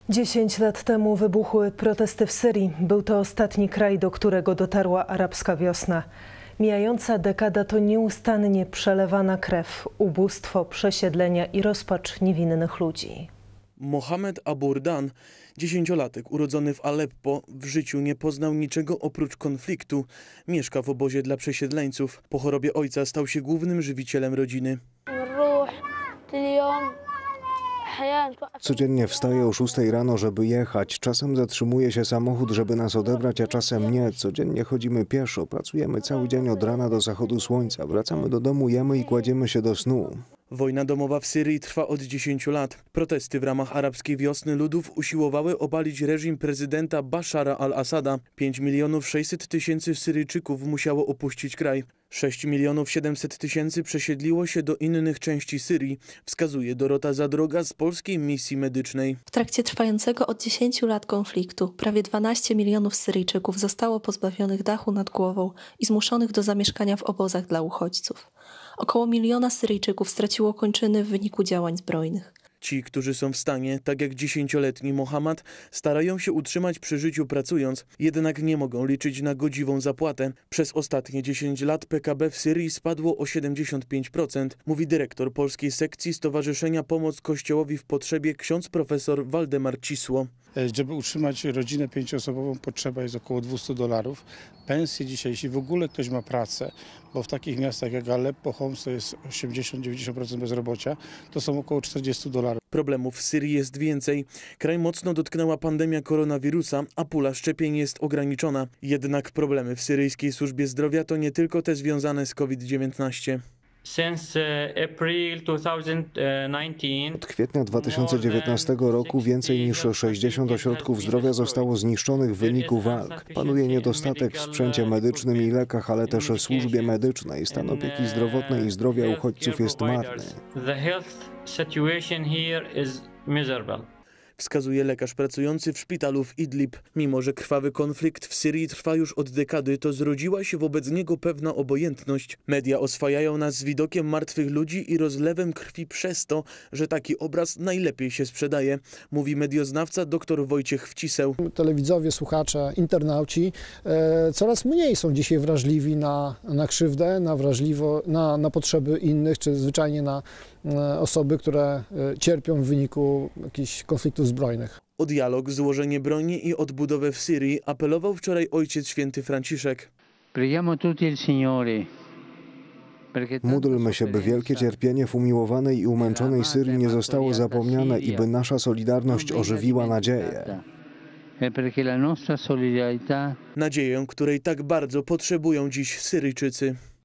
10 lat temu wybuchły protesty w Syrii. Był to ostatni kraj, do którego dotarła arabska wiosna. Mijająca dekada to nieustannie przelewana krew, ubóstwo, przesiedlenia i rozpacz niewinnych ludzi. Mohamed Aburdan, 10-latek urodzony w Aleppo, w życiu nie poznał niczego oprócz konfliktu. Mieszka w obozie dla przesiedleńców. Po chorobie ojca stał się głównym żywicielem rodziny. Codziennie wstaję o 6 rano, żeby jechać. Czasem zatrzymuje się samochód, żeby nas odebrać, a czasem nie. Codziennie chodzimy pieszo, pracujemy cały dzień od rana do zachodu słońca. Wracamy do domu, jemy i kładziemy się do snu. Wojna domowa w Syrii trwa od 10 lat. Protesty w ramach arabskiej wiosny ludów usiłowały obalić reżim prezydenta Bashara al-Assada. 5 600 000 Syryjczyków musiało opuścić kraj. 6 700 000 przesiedliło się do innych części Syrii, wskazuje Dorota Zadroga z Polskiej Misji Medycznej. W trakcie trwającego od 10 lat konfliktu prawie 12 milionów Syryjczyków zostało pozbawionych dachu nad głową i zmuszonych do zamieszkania w obozach dla uchodźców. Około 1 miliona Syryjczyków straciło kończyny w wyniku działań zbrojnych. Ci, którzy są w stanie, tak jak 10-letni Mohammad, starają się utrzymać przy życiu pracując, jednak nie mogą liczyć na godziwą zapłatę. Przez ostatnie 10 lat PKB w Syrii spadło o 75%, mówi dyrektor polskiej sekcji Stowarzyszenia Pomoc Kościołowi w Potrzebie ksiądz profesor Waldemar Cisło. Żeby utrzymać rodzinę 5-osobową, potrzeba jest około $200. Pensje dzisiaj, jeśli w ogóle ktoś ma pracę, bo w takich miastach jak Aleppo, Homs to jest 80-90% bezrobocia, to są około $40. Problemów w Syrii jest więcej. Kraj mocno dotknęła pandemia koronawirusa, a pula szczepień jest ograniczona. Jednak problemy w syryjskiej służbie zdrowia to nie tylko te związane z COVID-19. Od kwietnia 2019 roku więcej niż 60 ośrodków zdrowia zostało zniszczonych w wyniku walk. Panuje niedostatek w sprzęcie medycznym i lekach, ale też w służbie medycznej. Stan opieki zdrowotnej i zdrowia uchodźców jest marny. Wskazuje lekarz pracujący w szpitalu w Idlib. Mimo że krwawy konflikt w Syrii trwa już od dekady, to zrodziła się wobec niego pewna obojętność. Media oswajają nas z widokiem martwych ludzi i rozlewem krwi przez to, że taki obraz najlepiej się sprzedaje, mówi medioznawca dr Wojciech Wciseł. Telewidzowie, słuchacze, internauci coraz mniej są dzisiaj wrażliwi na krzywdę, na potrzeby innych, czy zwyczajnie na osoby, które cierpią w wyniku jakichś konfliktów zbrojnych. O dialog, złożenie broni i odbudowę w Syrii apelował wczoraj Ojciec Święty Franciszek. Módlmy się, by wielkie cierpienie w umiłowanej i umęczonej Syrii nie zostało zapomniane i by nasza solidarność ożywiła nadzieję. Nadzieję, której tak bardzo potrzebują dziś Syryjczycy.